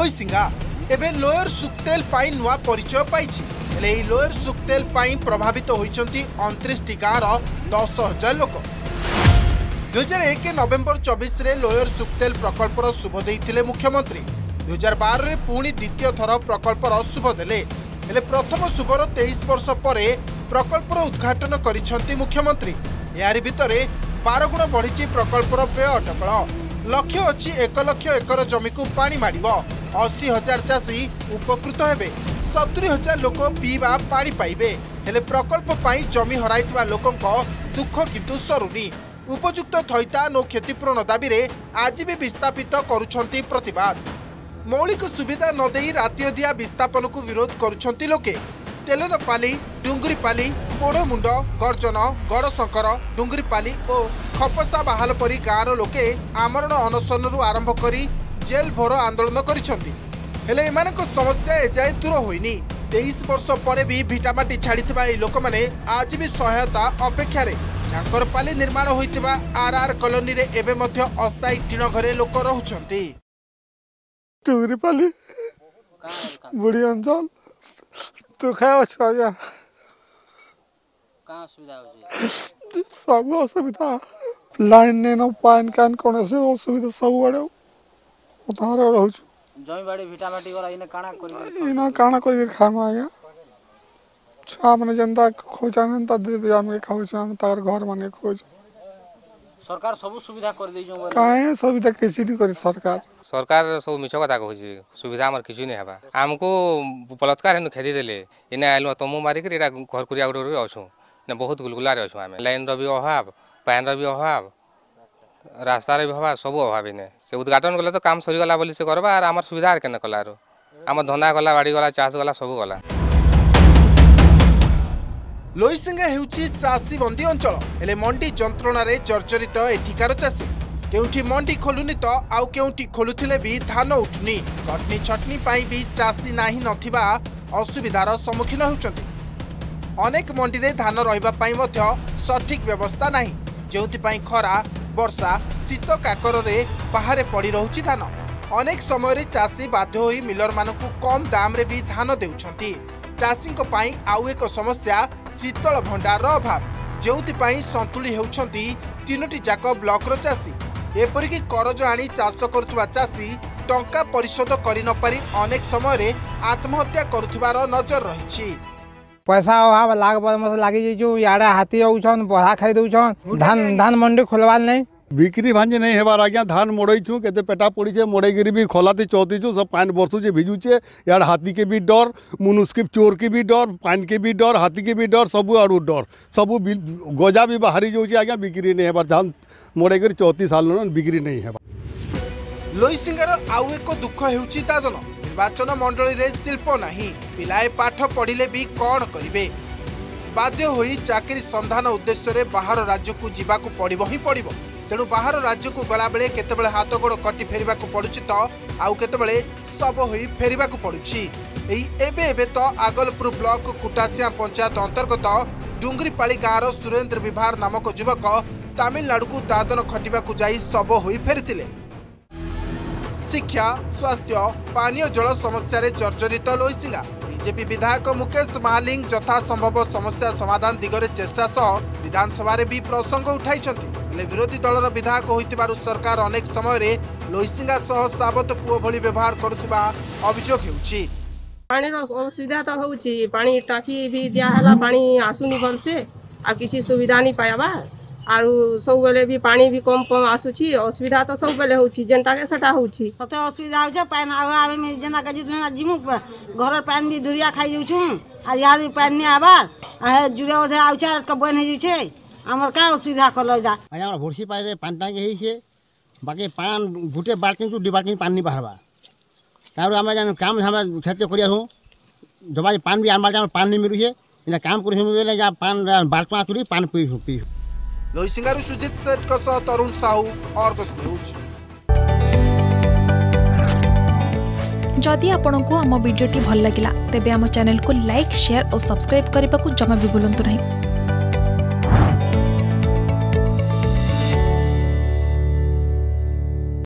लोईसिंगा एबे लोयर सुक्तेल पाई नुआ परिचय पाइछि। हेले एही लोयर सुक्तेल पाई प्रभावित होइछन्ति 29 टी गाँर 10,000 लोक। 2001 नवेम्बर 24 रे लोयर सुक्तेल प्रकल्पर शुभ देइथिले मुख्यमंत्री। 2012 रे पुणी द्वितीय थर प्रकल्पर शुभ देले। हेले प्रथम शुभर 23 वर्ष परे प्रकल्पर उद्घाटन करिछन्ति मुख्यमंत्री। यारि भितरे 12 गुण बढ़िछि प्रकल्पर व्यय अटकल। लक्ष्य अछि 1 लाख एकर जमी को पानी माडिबो। 80,000 चाषी उपकृत हेबे। 70,000 लोक पीवा पानी पाइबे। हेले प्रकल्प पाई जमी हराइथिबा लोकंक दुख किंतु सरुनी। उपयुक्त थैतान और क्षतिपूरण दाबी रे आज भी विस्थापित करुछन्ति प्रतिवाद। मौलिक सुविधा न देई रातिअदिया विस्थापन को विरोध करुछन्ति लोके। तेलनपाली, डुंगरीपाली, पोड़मुंड, गर्जन, गड़शंकर, डुंगरीपाली और खपसा बाहाल परी गाँव लोके आमरण अनशन आरंभ करी जेल भर आंदोलन करिछन्ति। हेले एमानक समस्या एजाए दूर होइनी। 23 वर्ष परे भी भिटामाटी छाड़िथिबा ए लोक माने आज भी सहायता अपेक्षा रे। झांकरपाली निर्माण होइतिबा आरआर कॉलोनी रे एबे मध्य अस्थायी टीण घरे लोक रहुछन्ति। डुंगरीपाली बुढ़ी अंचल तो खाया छुआ कहाँ असुविधा होची? सब असुविधा लाइन ने न पानी कान कोने से असुविधा सब बड़े उतार रहू जमी बाड़ी भिटामाटी वाला इने काना करी खामा आया छुआ माने जनता खोजान ता दे आमे खाउछ हम तार घर माने खोज सरकार सब सुविधा कर दै जो काहे सुविधा किसी नहीं करी सरकार सब मिछ कथा कहूची सुविधा हमर किछु नहीं हेबा। हमको बलात्कार हेनु खेदी देले इने आइलो तमु मारी के एटा घर कुरिया गुडो अछू ने बहुत गुलगुला रे अछू। आमे लाइन रो भी अभाव, पानी रो भी अभाव, रास्ता रे भी अभाव, सब अभाव इने से उद्घाटन गले तो काम सरी गला बोली से करबा। और हमर सुविधा आर केने कलारो हमर धंधा गला, बाड़ी गला, चाष गला, सब गला। लोईसिंगा हेउची चाषी बंदी अंचल। हेले मंडी जंत्रणा जर्जरित एठिकार चाषी। केउठी मंडी खोलुनी तो आउ केउठी खोलुथिले भी धान उठुनी। कटनी छटनी पाई भी चाषी नाही नथिबा असुविधार सम्मुखीन होउचंती। अनेक मंडी रे धान रहिबा पाई मध्य सठिक व्यवस्था नाही, जेउति पाई खरा, वर्षा, शीत काकर रे बाहरे पड़ी रहुची धान। अनेक समय रे चाषी बाध्य होई मिलर मानकु कम दाम रे भी धान देउछंती। चाषी पाई आउ एक समस्या शीतल भंडार अभाव, जेउति पाई संतुली हेउछंती 3टी जाक ब्लॉक रो चाषी। एपरिकी करज आनी चाष करुवा चाषी टंका परिशोध करि न पारी अनेक समय रे आत्महत्या करुथिबार नजर रहिछि। पैसा अभाव लागी जाइछु। याडा हाथी आउछन, बहा खाइ दउछन। धान मंडी खोलवाल नहीं, बिक्री भांजे नहीं हेबार। आज्ञा धान मोड़ेछु केते पेटा पड़ी मोड़ेगिरी भी खोलाती चौतीछु सब पानी बरसुचे भिजुचे। यार हाथी के भी डर, मुनुष चोर के भी डर, पानी के भी डर, हाथी के भी डर, सब आड़ डर, सब गजा भी बाहरी जाऊँचे। आज्ञा बिक्री नहीं हेबार। धान मोड़ेगिरी 34 साल बिक्री नहीं हेबार। लोईसिंगार आउ एक दुख हेउची दादन। निर्वाचन मंडली रे शिल्प नाही, पिलाए पाठ पढ़िले भी कौन करिवे। बाध्य होई चाकरी संधान उद्देश्य रे बाहर राज्य को जीवाकू पड़िबो ही पड़िबो। तेणु बाहर राज्य को गला बेले केतेबेले हाथ गोड़ कटी फेरिबाकू पड़ुछि तो आउ केतेबेले सब होई फेरिबाकू पड़ुछि। एई एबे तो आगलपुर ब्लॉक कुटासिया पंचायत अंतर्गत डुंगरीपाली गाँव सुरेंद्र विभार नामक युवक तमिलनाडु को दादन खटिबाकू जाई सब होई फेरिथिले। शिक्षा, स्वास्थ्य, पानीय जल समस्या रे जर्जरित लोईसिंगा। बीजेपी विधायक मुकेश महालिंग यथा संभव समस्या समाधान दिगरे चेष्टा सह विधानसभा रे भी प्रसंग उठाइछन्ति। हेले विरोधी दलर विधायक होइतिबारु सरकार अनेक समय रे लोईसिंगा सह साबत पुओ भली व्यवहार करुथिबा अभियोग हेउछि। पानी रो असुविधा तो होउछि। पानी टाकी भी दिया हला, पानी आसुनी भलसे आ किछि सुविधा नहीं पायाबा। आरु सब बेले भी पानी भी कम आसुछि। असुविधा तो सब बेले होउछि, जेनटा के सेटा होउछि। सते असुविधा होछ। पानी आवे में जेना के जितना जिमु घर पानी भी दुरिया खाइ जाउछु। आ यार पानी नहीं आबा आ जुरे ओधे आउछा के बन हे जाउछे। हमर का असुविधा करल जा। हमरा भोरसी पारे पानी टांगे हेइ छे, बाकी पान गुटे बाल्टी टू डिबाल्टी पानी बाहरबा। तारो हम जान काम हमरा खेत करिया हूं, दबाई पानी भी आनबा जा पानी मिलु छे। इना काम करि हम बेले जा पान बाल्टी आतुरी पानी पी। लोईसिंगारु सुजित सेठ को सह तरुण साहू आर्गस न्यूज। जदि आपंक आम भिडी भल लगा तेब आम चैनल को लाइक, शेयर और सब्सक्राइब करने को जमा भी भूलु नहीं।